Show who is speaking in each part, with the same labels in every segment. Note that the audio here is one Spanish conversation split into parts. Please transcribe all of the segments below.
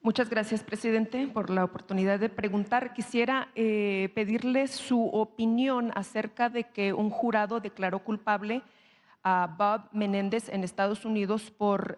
Speaker 1: Muchas gracias, presidente, por la oportunidad de preguntar. Quisiera pedirle su opinión acerca de que un jurado declaró culpable a Bob Menéndez en Estados Unidos por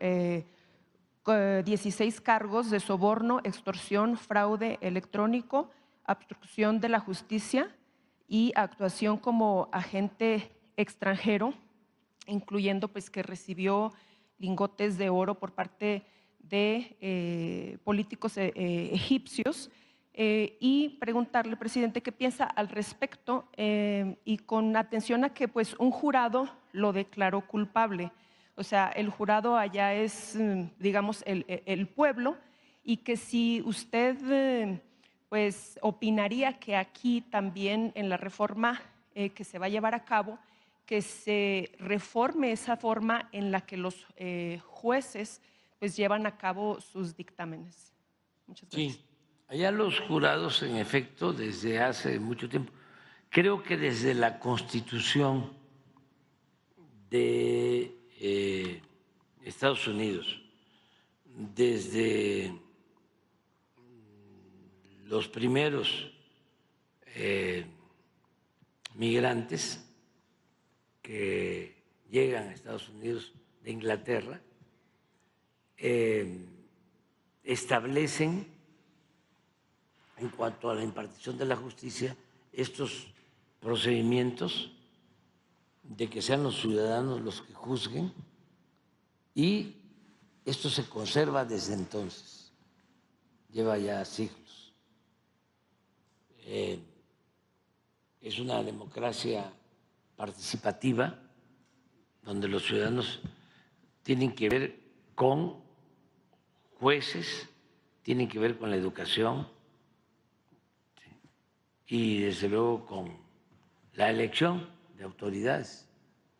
Speaker 1: 16 cargos de soborno, extorsión, fraude electrónico, obstrucción de la justicia y actuación como agente extranjero, incluyendo pues que recibió lingotes de oro por parte de políticos egipcios. Y preguntarle, presidente, qué piensa al respecto y con atención a que pues un jurado lo declaró culpable. O sea, el jurado allá es, digamos, el pueblo, y que si usted pues opinaría que aquí también en la reforma que se va a llevar a cabo, que se reforme esa forma en la que los jueces pues llevan a cabo sus dictámenes. Muchas gracias.
Speaker 2: Sí, allá los jurados, en efecto, desde hace mucho tiempo, creo que desde la Constitución de Estados Unidos, desde los primeros migrantes que llegan a Estados Unidos de Inglaterra, establecen en cuanto a la impartición de la justicia estos procedimientos de que sean los ciudadanos los que juzguen, y esto se conserva desde entonces, lleva ya siglos. Es una democracia participativa donde los ciudadanos tienen que ver con jueces, tienen que ver con la educación y desde luego con la elección de autoridades.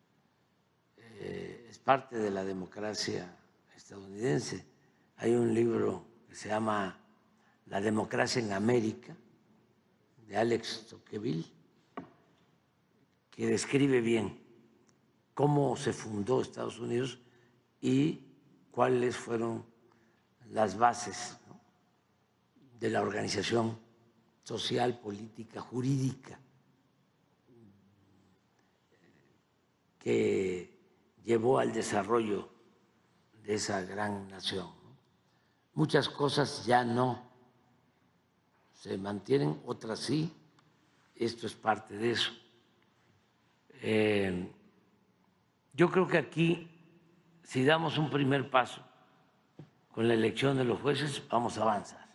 Speaker 2: Es parte de la democracia estadounidense. Hay un libro que se llama La democracia en América, de Alex Tocqueville, que describe bien cómo se fundó Estados Unidos y cuáles fueron las bases, ¿no?, de la organización social, política, jurídica que llevó al desarrollo de esa gran nación. Muchas cosas ya no se mantienen, otras sí. Esto es parte de eso. Yo creo que aquí, si damos un primer paso con la elección de los jueces, vamos a avanzar.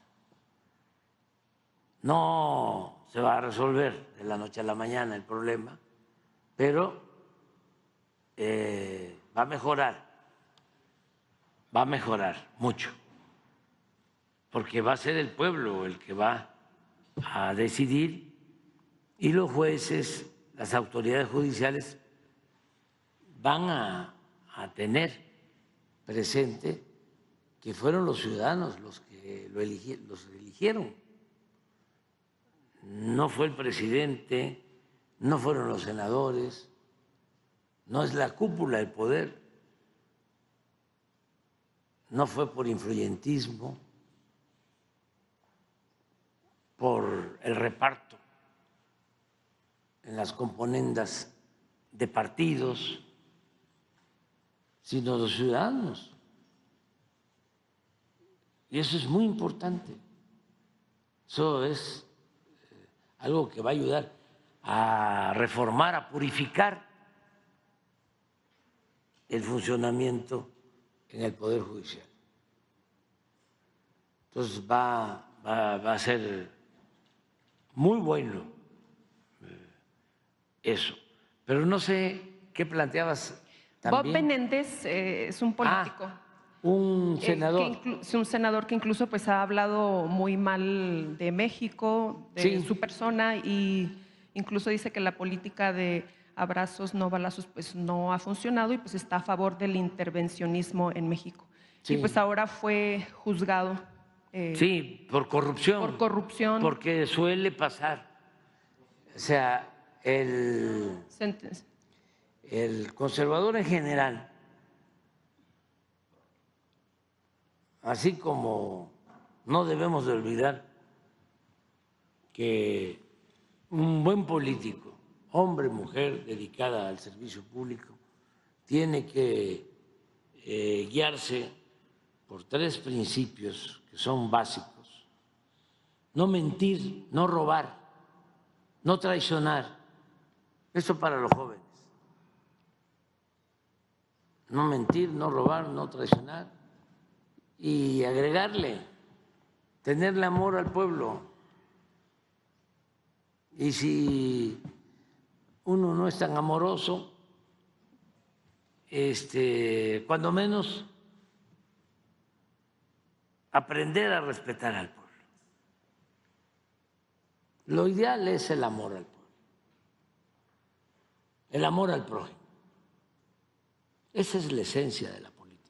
Speaker 2: No se va a resolver de la noche a la mañana el problema, pero va a mejorar mucho, porque va a ser el pueblo el que va a decidir, y los jueces, las autoridades judiciales van a tener presente que fueron los ciudadanos los que los eligieron. No fue el presidente, no fueron los senadores, no es la cúpula del poder, no fue por influyentismo, por el reparto en las componendas de partidos, sino los ciudadanos. Y eso es muy importante. Eso es algo que va a ayudar a reformar, a purificar el funcionamiento en el Poder Judicial. Entonces va a ser muy bueno eso. Pero no sé qué planteabas también.
Speaker 1: Bob Menéndez es un político.
Speaker 2: Un senador.
Speaker 1: Un senador que incluso pues ha hablado muy mal de México, de su persona, y incluso dice que la política de abrazos no balazos pues no ha funcionado, y pues está a favor del intervencionismo en México.
Speaker 2: Sí.
Speaker 1: Y pues ahora fue juzgado.
Speaker 2: Sí, por corrupción.
Speaker 1: Por corrupción.
Speaker 2: Porque suele pasar. O sea, el conservador en general, así como no debemos de olvidar que un buen político, hombre, mujer, dedicada al servicio público, tiene que guiarse por 3 principios que son básicos: no mentir, no robar, no traicionar. Eso para los jóvenes. No mentir, no robar, no traicionar. Y agregarle, tenerle amor al pueblo. Y si uno no es tan amoroso, cuando menos aprender a respetar al pueblo. Lo ideal es el amor al pueblo, el amor al prójimo. Esa es la esencia de la política.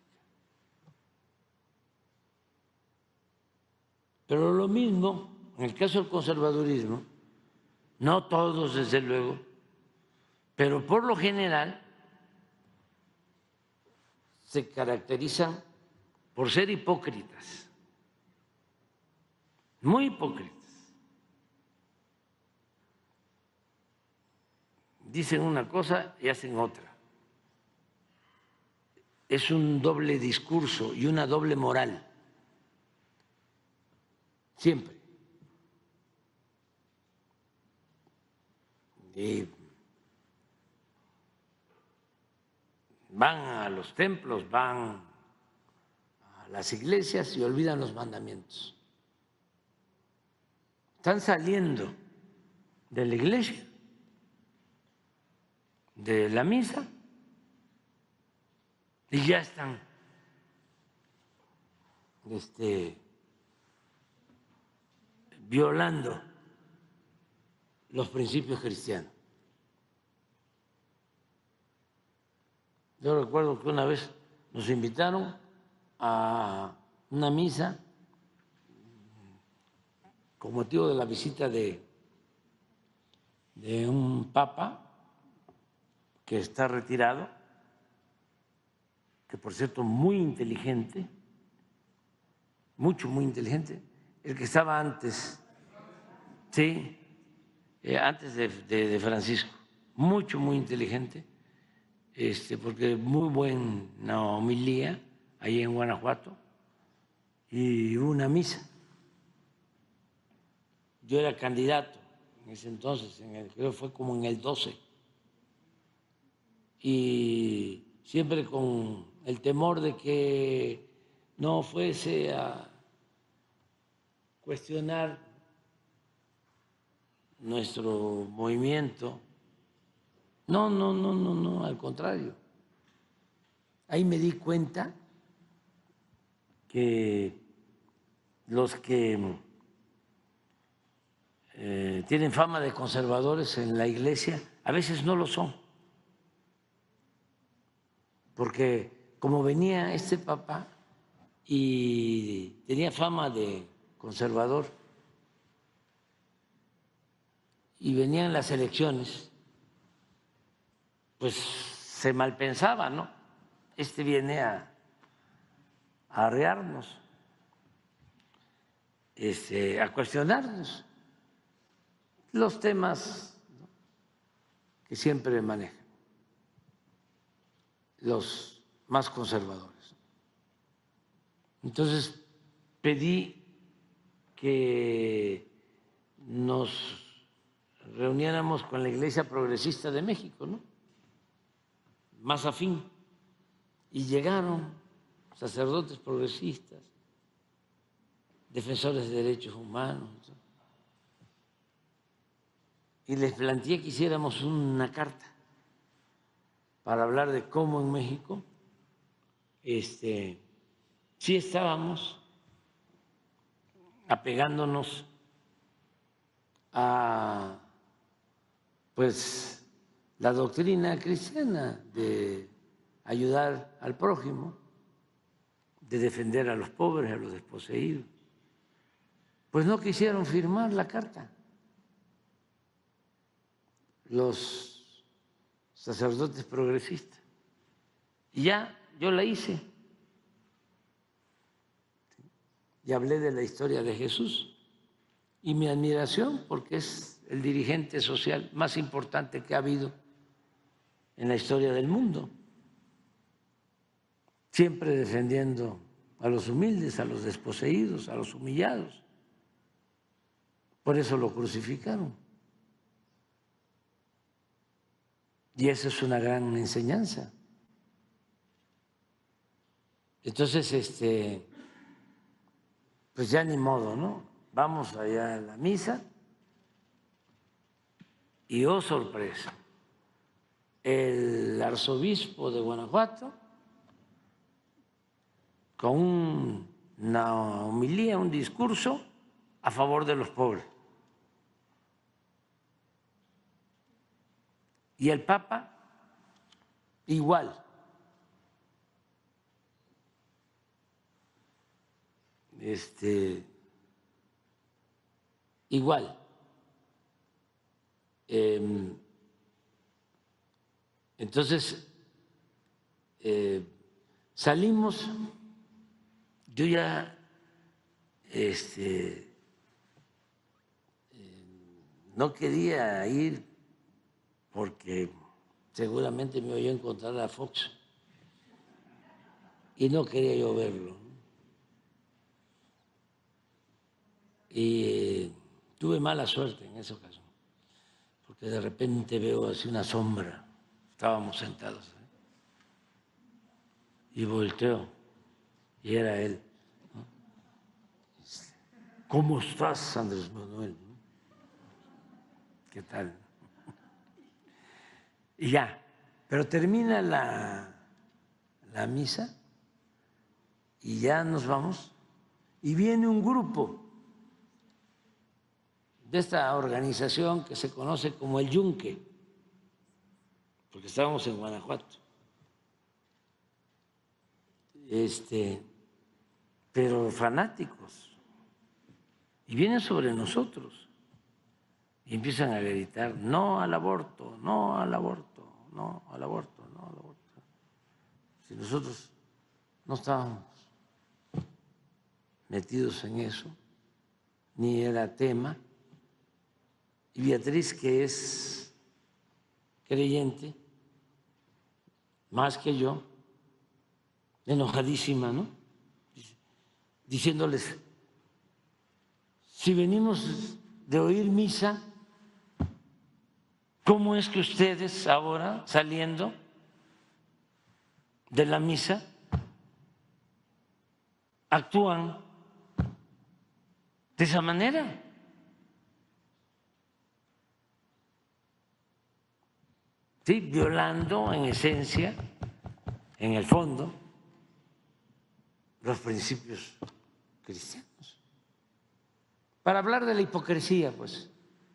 Speaker 2: Pero lo mismo, en el caso del conservadurismo, no todos desde luego, pero por lo general se caracterizan por ser hipócritas, muy hipócritas. Dicen una cosa y hacen otra. Es un doble discurso y una doble moral, siempre. Y van a los templos, van a las iglesias y olvidan los mandamientos. Están saliendo de la iglesia, de la misa, y ya están violando los principios cristianos. Yo recuerdo que una vez nos invitaron a una misa con motivo de la visita de un papa que está retirado, que por cierto muy inteligente, muy inteligente, el que estaba antes, sí, antes de Francisco, muy inteligente, porque muy buena homilía ahí en Guanajuato, y hubo una misa. Yo era candidato en ese entonces, creo que fue como en el 12, y siempre con el temor de que no fuese a cuestionar nuestro movimiento. No, al contrario. Ahí me di cuenta que los que tienen fama de conservadores en la iglesia a veces no lo son, porque como venía este papa y tenía fama de conservador y venían las elecciones, pues se malpensaba, ¿no? Viene a arrearnos, a cuestionarnos los temas que siempre manejan los más conservadores. Entonces pedí que nos reuniéramos con la Iglesia Progresista de México, ¿no?, más afín, y llegaron sacerdotes progresistas, defensores de derechos humanos, y les planteé que hiciéramos una carta para hablar de cómo en México sí estábamos apegándonos a pues la doctrina cristiana de ayudar al prójimo, de defender a los pobres, a los desposeídos. Pues no quisieron firmar la carta los sacerdotes progresistas. Y ya yo la hice. y hablé de la historia de Jesús y mi admiración porque es el dirigente social más importante que ha habido en la historia del mundo, siempre defendiendo a los humildes, a los desposeídos, a los humillados. Por eso lo crucificaron. Y esa es una gran enseñanza. Entonces, pues ya ni modo, ¿no? Vamos allá a la misa y oh sorpresa, el arzobispo de Guanajuato con una homilía, un discurso a favor de los pobres. Y el Papa igual. Igual. Entonces, salimos, yo ya no quería ir porque seguramente me iba a encontrar a Fox y no quería yo verlo. Y tuve mala suerte en esa ocasión, porque de repente veo así una sombra, estábamos sentados, y volteo, y era él. ¿No? ¿Cómo estás, Andrés Manuel? ¿Qué tal? Y ya, pero termina la misa y ya nos vamos y viene un grupo de esta organización que se conoce como el Yunque, porque estábamos en Guanajuato, pero fanáticos, y vienen sobre nosotros y empiezan a gritar: no al aborto, no al aborto, no al aborto, no al aborto. Si nosotros no estábamos metidos en eso, ni era tema. Y Beatriz, que es creyente, más que yo, enojadísima, ¿no? Diciéndoles: si venimos de oír misa, ¿cómo es que ustedes ahora, saliendo de la misa, actúan de esa manera? Sí, violando en esencia, en el fondo, los principios cristianos. Para hablar de la hipocresía, pues,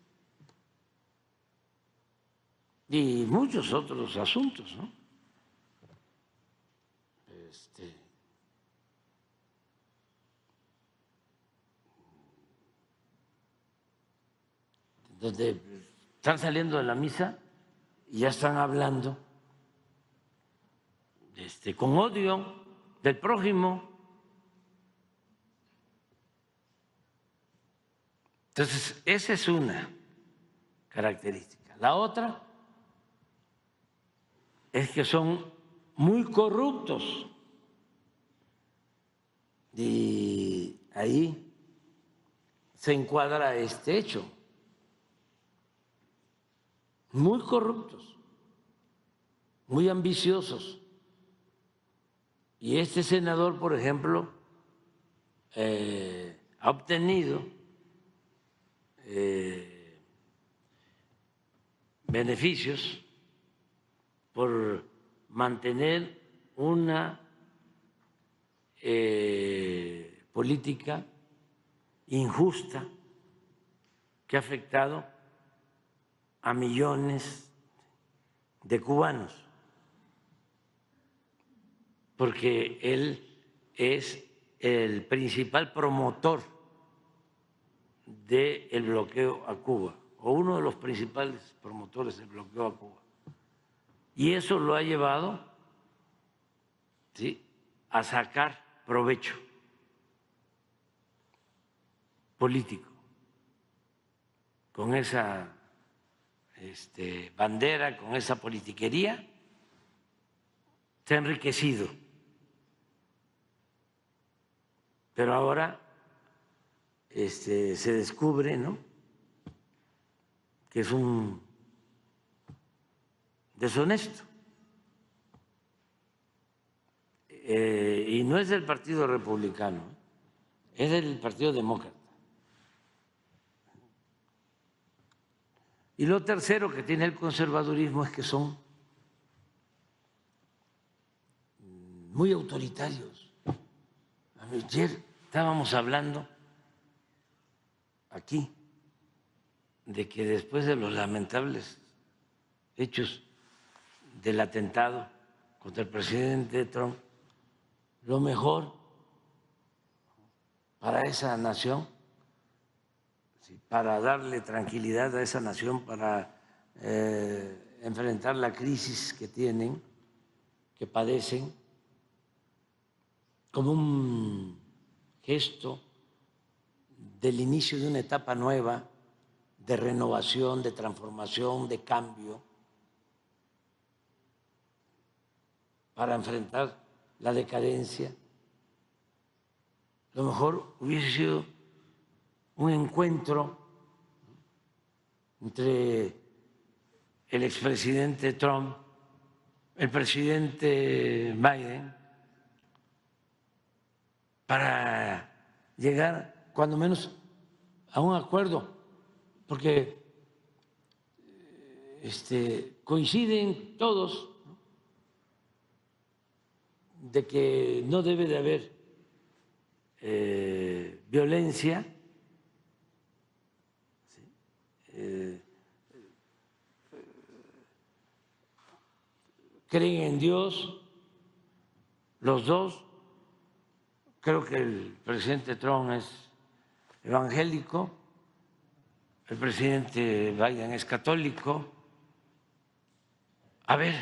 Speaker 2: y muchos otros asuntos, ¿no? Donde están saliendo de la misa y ya están hablando con odio del prójimo. Entonces, esa es una característica. La otra es que son muy corruptos y ahí se encuadra este hecho. Muy corruptos, muy ambiciosos. Y este senador, por ejemplo, ha obtenido beneficios por mantener una política injusta que ha afectado a millones de cubanos, porque él es el principal promotor del bloqueo a Cuba, o uno de los principales promotores del bloqueo a Cuba. Y eso lo ha llevado, ¿sí?, a sacar provecho político, con esa bandera, con esa politiquería, se ha enriquecido. Pero ahora se descubre, ¿no?, que es un deshonesto. Y no es del Partido Republicano, es del Partido Demócrata. Y lo tercero que tiene el conservadurismo es que son muy autoritarios. Ayer estábamos hablando aquí de que después de los lamentables hechos del atentado contra el presidente Trump, lo mejor para esa nación, para darle tranquilidad a esa nación, para enfrentar la crisis que tienen, que padecen, como un gesto del inicio de una etapa nueva, de renovación, de transformación, de cambio, para enfrentar la decadencia. Lo mejor hubiese sido un encuentro entre el expresidente Trump, el presidente Biden, para llegar cuando menos a un acuerdo, porque coinciden todos de que no debe de haber violencia, creen en Dios los dos. Creo que el presidente Trump es evangélico, el presidente Biden es católico. A ver,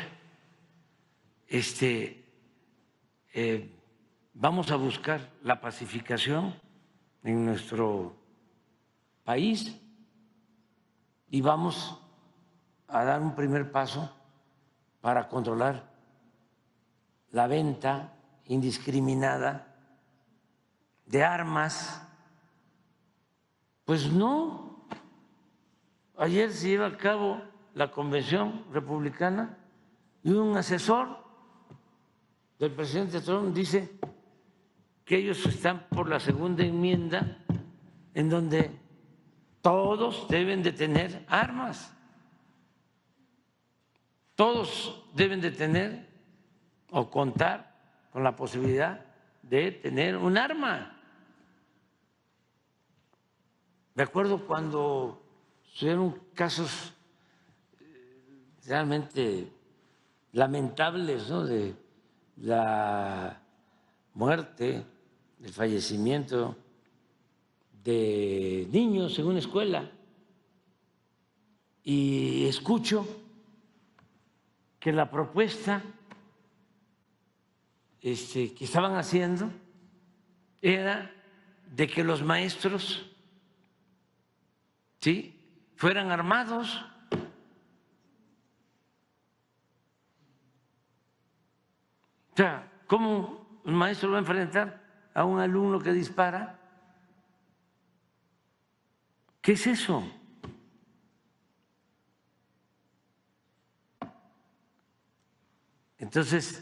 Speaker 2: vamos a buscar la pacificación en nuestro país y vamos a dar un primer paso para controlar la venta indiscriminada de armas. Pues no. Ayer se lleva a cabo la convención republicana y un asesor del presidente Trump dice que ellos están por la segunda enmienda en donde todos deben de tener armas. Todos deben de tener o contar con la posibilidad de tener un arma. Me acuerdo cuando sucedieron casos realmente lamentables, ¿no?, de la muerte, el fallecimiento de niños en una escuela, y escucho que la propuesta que estaban haciendo era de que los maestros fueran armados. O sea, ¿cómo un maestro va a enfrentar a un alumno que dispara? ¿Qué es eso? Entonces,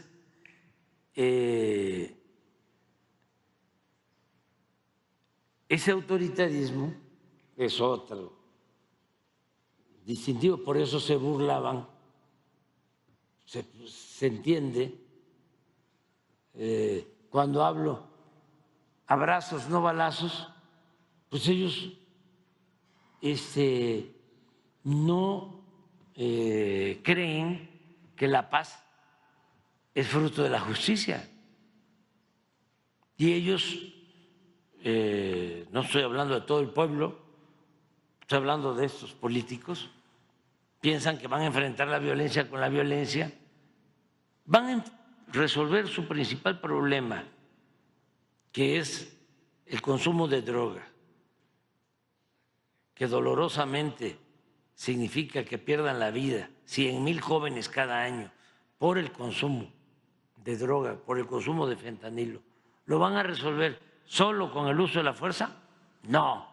Speaker 2: ese autoritarismo es otro distintivo, por eso se burlaban, se entiende cuando hablo abrazos, no balazos, pues ellos no creen que la paz es fruto de la justicia. Y ellos, no estoy hablando de todo el pueblo, estoy hablando de estos políticos, piensan que van a enfrentar la violencia con la violencia, van a resolver su principal problema, que es el consumo de droga, que dolorosamente significa que pierdan la vida 100,000 jóvenes cada año por el consumo de droga, por el consumo de fentanilo, ¿lo van a resolver solo con el uso de la fuerza? No,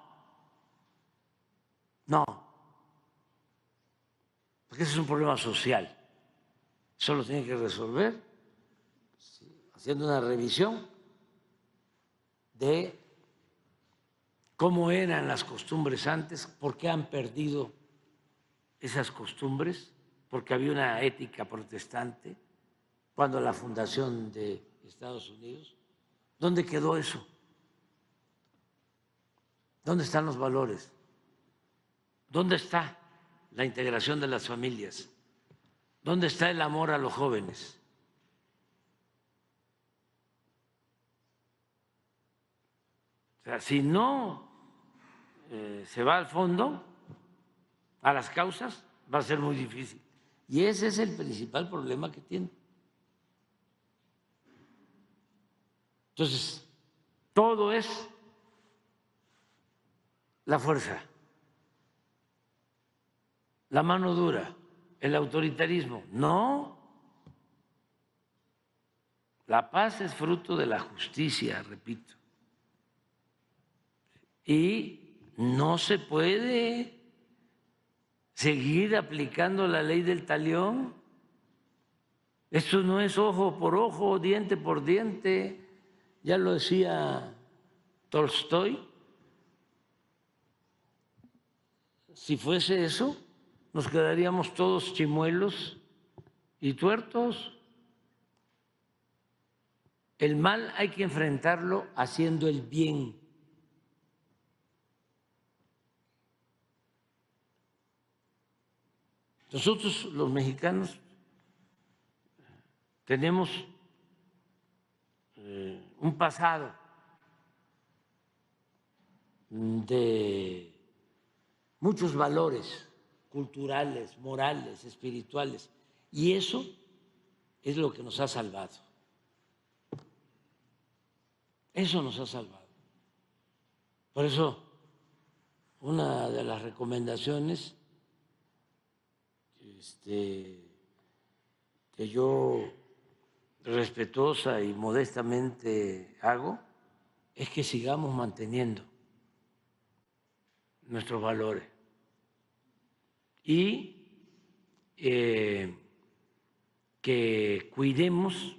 Speaker 2: no, porque ese es un problema social. Eso lo tiene que resolver haciendo una revisión de cómo eran las costumbres antes, por qué han perdido esas costumbres, porque había una ética protestante cuando la fundación de Estados Unidos. ¿Dónde quedó eso? ¿Dónde están los valores? ¿Dónde está la integración de las familias? ¿Dónde está el amor a los jóvenes? O sea, si no se va al fondo, a las causas, va a ser muy difícil. Y ese es el principal problema que tiene. Entonces, todo es la fuerza, la mano dura, el autoritarismo. No. La paz es fruto de la justicia, repito. Y no se puede seguir aplicando la ley del talión. Esto no es ojo por ojo, diente por diente. Ya lo decía Tolstoy. Si fuese eso, nos quedaríamos todos chimuelos y tuertos. El mal hay que enfrentarlo haciendo el bien. Nosotros, los mexicanos, tenemos un pasado de muchos valores culturales, morales, espirituales, y eso es lo que nos ha salvado. Eso nos ha salvado. Por eso, una de las recomendaciones que yo respetuosa y modestamente hago es que sigamos manteniendo nuestros valores y que cuidemos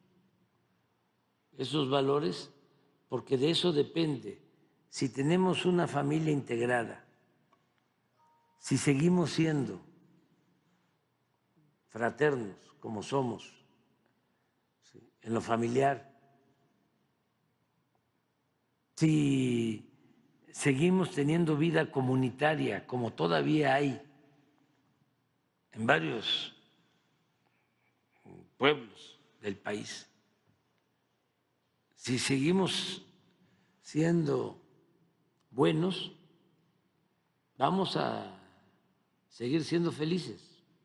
Speaker 2: esos valores, porque de eso depende si tenemos una familia integrada, si seguimos siendo fraternos como somos, ¿sí?, en lo familiar, si seguimos teniendo vida comunitaria como todavía hay en varios pueblos del país, si seguimos siendo buenos, vamos a seguir siendo felices.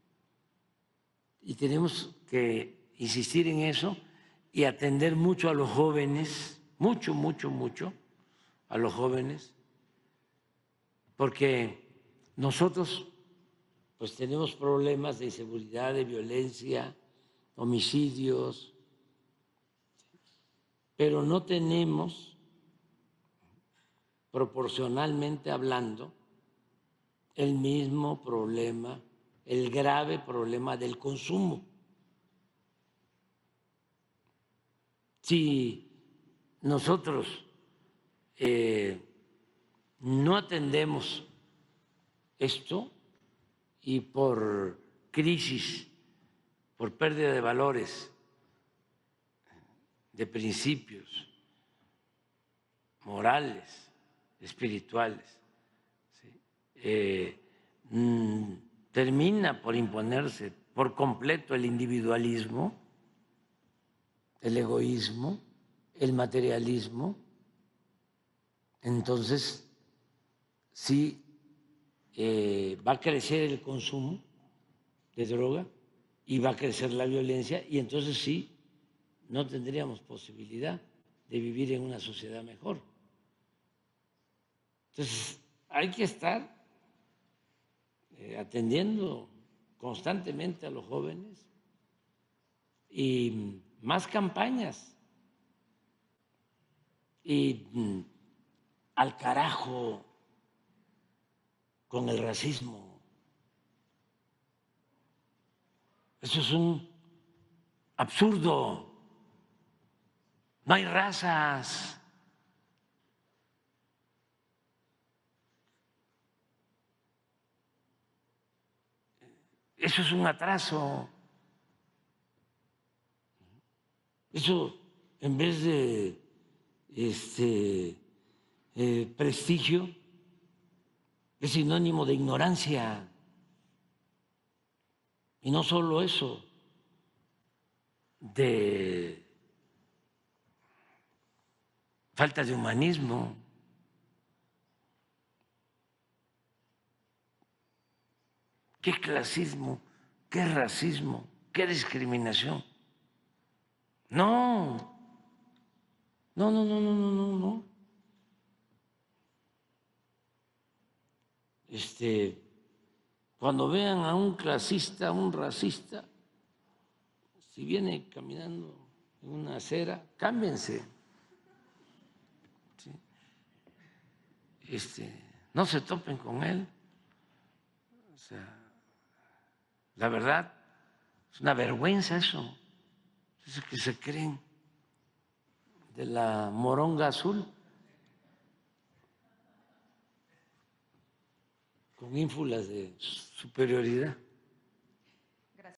Speaker 2: Y tenemos que insistir en eso y atender mucho a los jóvenes, mucho a los jóvenes, porque nosotros pues tenemos problemas de inseguridad, de violencia, homicidios, pero no tenemos, proporcionalmente hablando, el mismo problema, el grave problema del consumo. Si nosotros no atendemos esto y por crisis, por pérdida de valores, de principios morales, espirituales, ¿sí?, termina por imponerse por completo el individualismo, el egoísmo, el materialismo. Entonces, sí va a crecer el consumo de droga y va a crecer la violencia, y entonces sí no tendríamos posibilidad de vivir en una sociedad mejor. Entonces, hay que estar atendiendo constantemente a los jóvenes y más campañas y al carajo con el racismo. Eso es un absurdo. No hay razas. Eso es un atraso. Eso, en vez de prestigio, es sinónimo de ignorancia. Y no solo eso, de falta de humanismo. ¿Qué clasismo? ¿Qué racismo? ¿Qué discriminación? No, no, no, no, no, no, no, no. Cuando vean a un clasista, a un racista, si viene caminando en una acera, cámbiense. ¿Sí? No se topen con él. O sea, la verdad, es una vergüenza eso. Eso que se creen de la moronga azul, con ínfulas de superioridad.